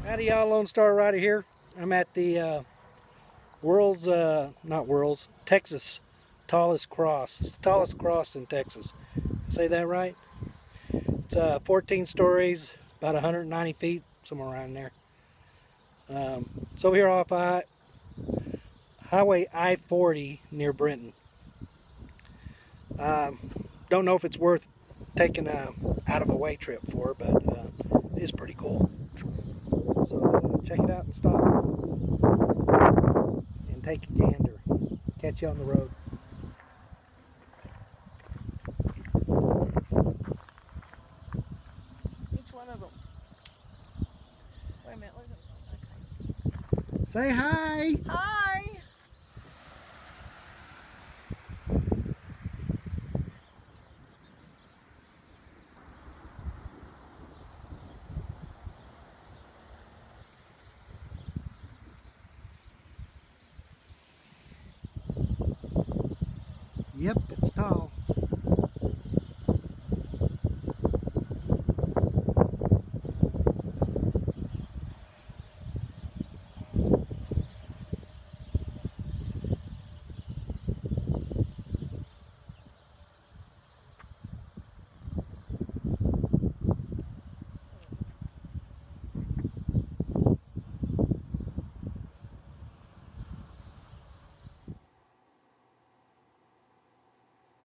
Howdy y'all, Lone Star Rider here. I'm at the Texas tallest cross. It's the tallest cross in Texas. Say that right? It's 14 stories, about 190 feet, somewhere around there. So here off Highway I-40 near Brenton. Don't know if it's worth taking a out-of-the-way trip for, but it is pretty cool. So check it out and stop and take a gander. Catch you on the road. Each one of them. Wait a minute, look at them. Okay. Say hi! Hi! Yep, it's tall.